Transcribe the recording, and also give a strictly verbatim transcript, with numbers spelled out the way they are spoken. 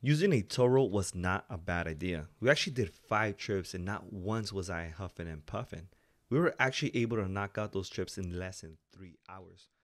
Using a Toro was not a bad idea. We actually did five trips and not once was I huffing and puffing. We were actually able to knock out those trips in less than three hours.